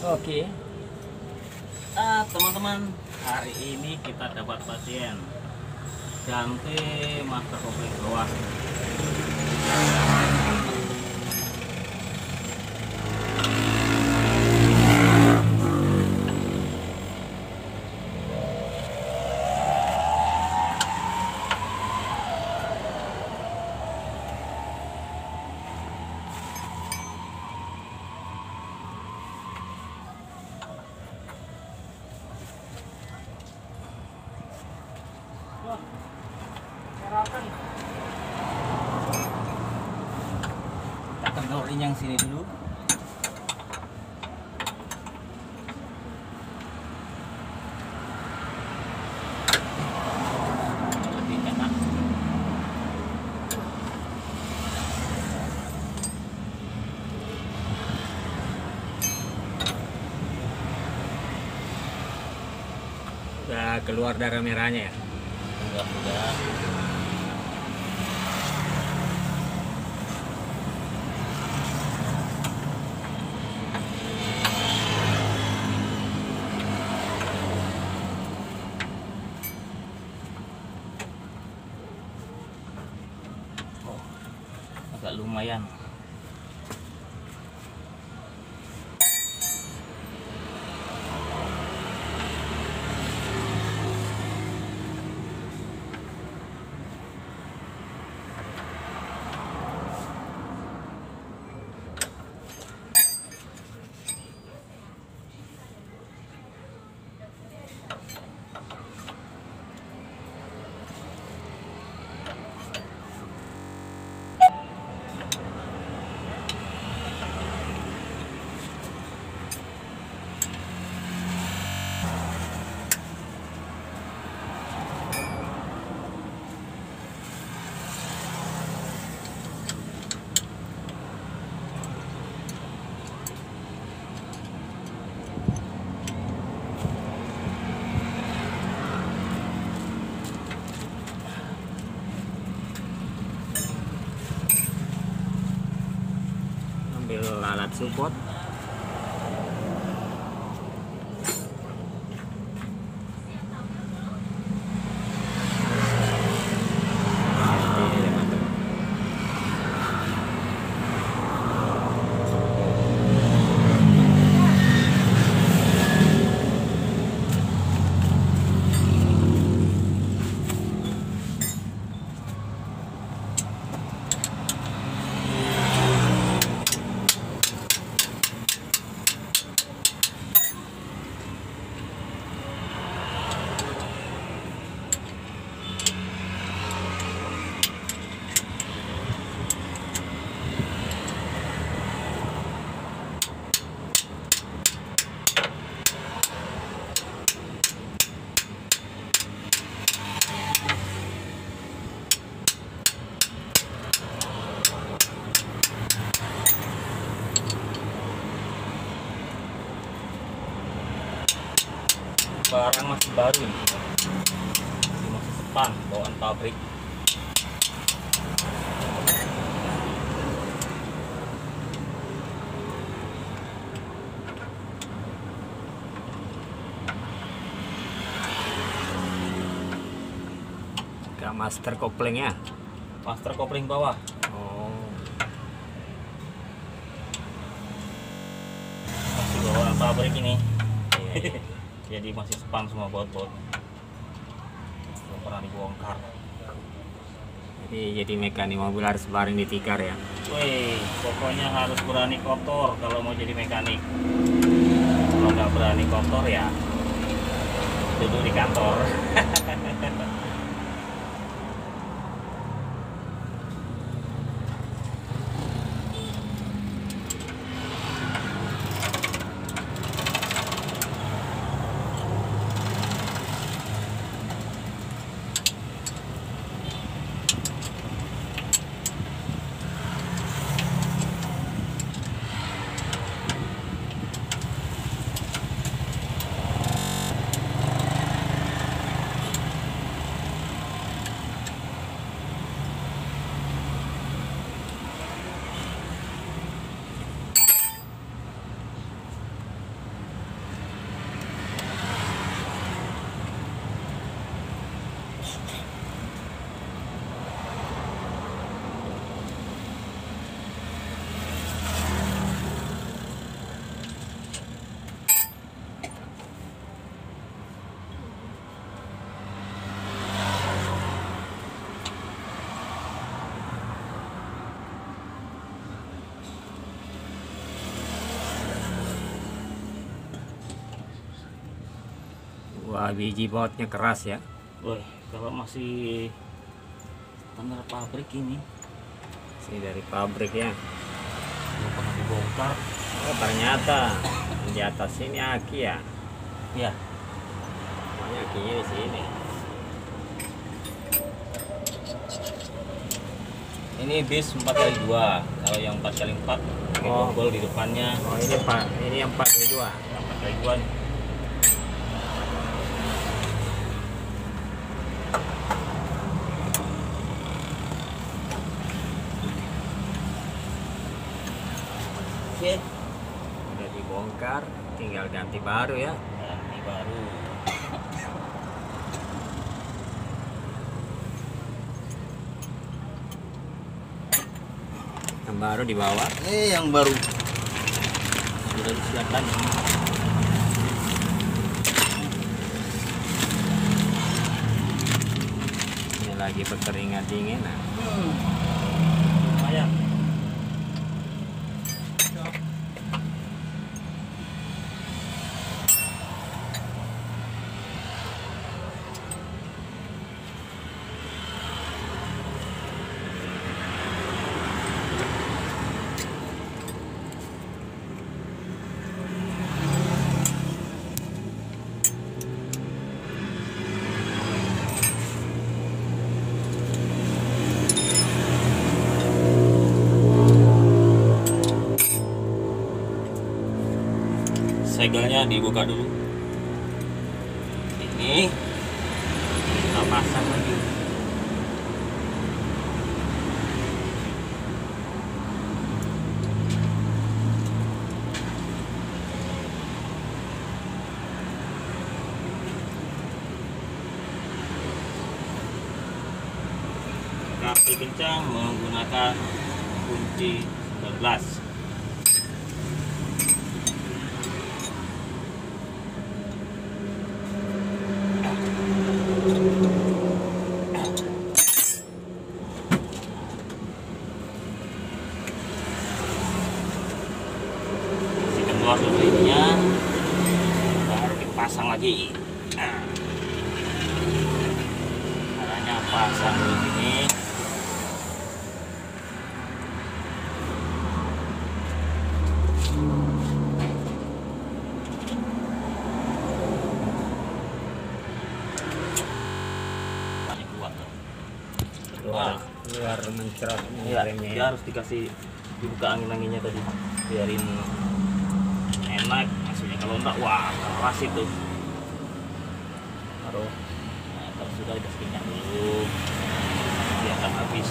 Oke. Teman-teman, hari ini kita dapat pasien ganti master kopling bawah. Kita kendorin yang sini dulu. Lebih enak. Udah keluar darah merahnya ya. Sudah. Agak lumayan. Ambil alat support. Barang masih baru ini, masih sepan bawaan pabrik. Gak master koplingnya. Master kopling bawah. Oh. Masih bawaan pabrik ini. Jadi masih sepan semua baut-baut. Belum pernah dibongkar. Jadi mekanik mobil harus baring di tikar ya. Wih, pokoknya harus berani kotor kalau mau jadi mekanik. Kalau nggak berani kotor ya duduk di kantor. Wah, biji bautnya keras ya. Woi, kalau masih standar pabrik ini Ini dari pabrik ya. belum pernah dibongkar. Oh, ternyata di atas ini aki ya. Ya, Makanya akinya di sini. ini bis 4x2. Kalau yang 4x4 pakai Oh. bonggol di depannya. Oh, ini Pak, ini yang 4x2. Yang 4x2 nih. Oke, Udah dibongkar, tinggal ganti baru ya. nah, ini baru. Yang baru dibawa. Ini yang baru sudah disiapkan. Ini lagi berkeringat dingin. Nah, Lumayan. Segelnya dibuka dulu. Ini kita pasang lagi. Kaki kencang menggunakan kunci 19. Keluar dulu ininya, baru dipasang lagi. Nah, caranya pasang dulu sini. Ini kuat tuh. keluar mencerot Iya, remnya dia ya. harus dikasih dibuka angin-anginnya tadi, biarin enak. Maksudnya kalau enggak, wah keras itu. Taruh, nah, kalau sudah dikasih minyak dulu, dia akan habis.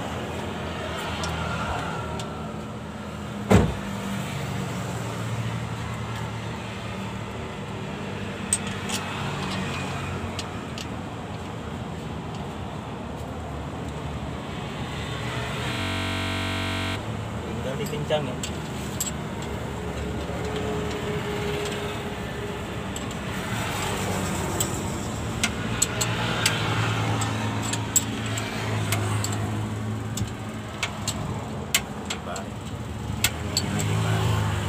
Tinggal dikencang ya. Dibalik. Ini lagi balik.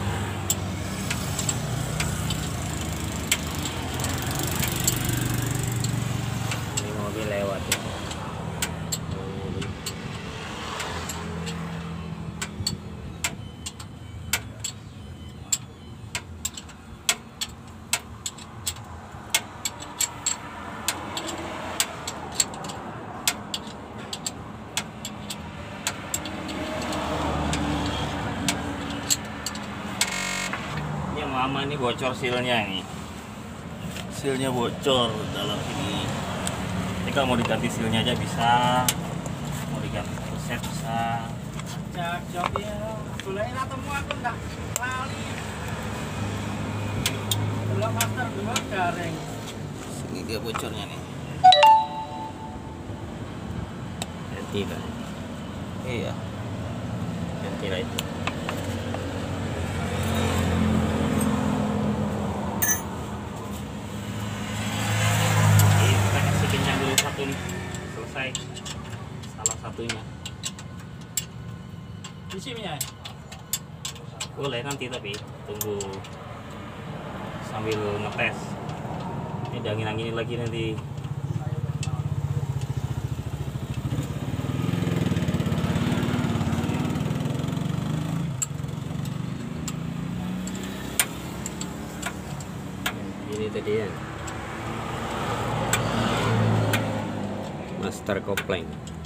Ini mobil lewat ya. Ini yang lama ini bocor sealnya nih. Sealnya bocor dalam ini. Ini kalau mau diganti sealnya aja bisa, mau diganti set bisa. Jawab ya, boleh ketemu aku enggak lali. Belum master 2 garing. Sini dia bocornya nih. Ganti kan. Iya. Ganti lah itu. Kita kasih kencang dulu satu nih, selesai salah satunya. Di sini ya. Boleh nanti, tapi tunggu sambil ngetes. Ini diangin-anginin lagi nanti. Ini tadi ya, master kopling.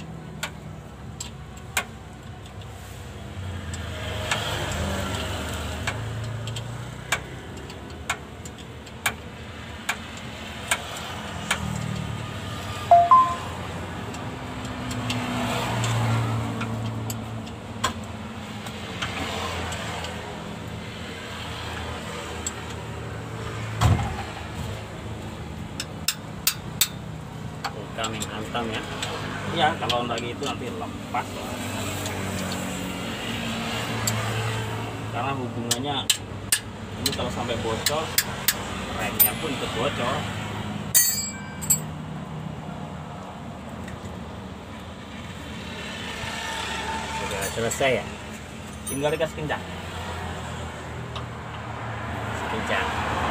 Kami hantam ya. Ya kalau enggak gitu nanti lepas lah. Karena hubungannya ini kalau sampai bocor, remnya pun ikut bocor. Sudah selesai ya, Tinggal dikasih kencang. kencang.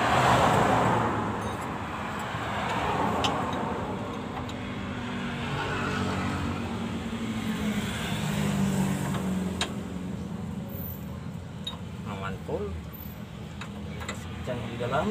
Mantul. Kasih kencang di dalam.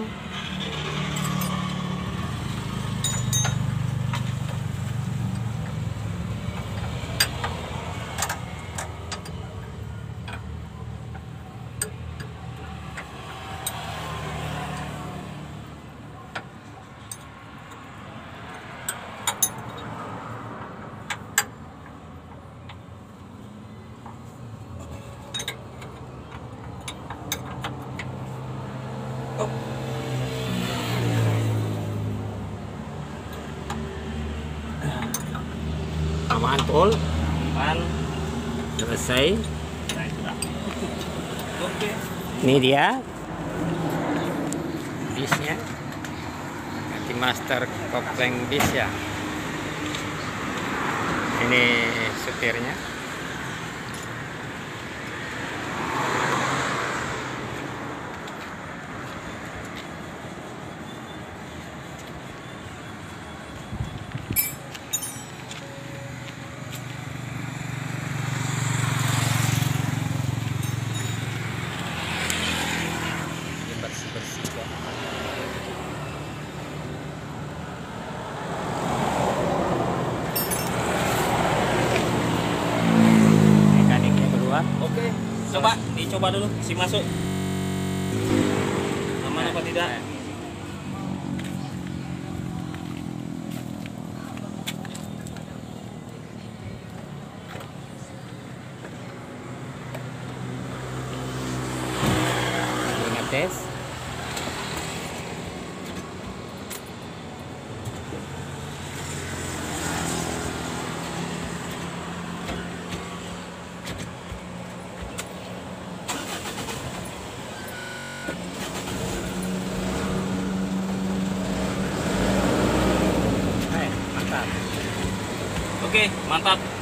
Mantul. Kan? Selesai. Nah, sudah. Oke. Ini dia bisnya, ganti master kopling bis ya. Ini supirnya. Bersih ya. Mekaniknya keluar. Oke. Coba dicoba dulu si masuk. Aman apa tidak? Ngetes. Mantap. Oke, mantap.